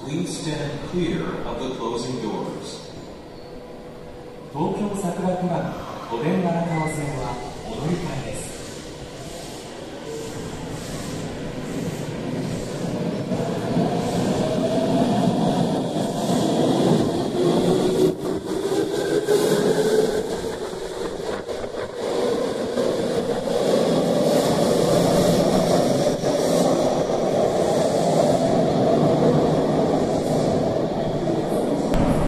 Please stand clear of the closing doors. 東京桜クラブお電話荒川線は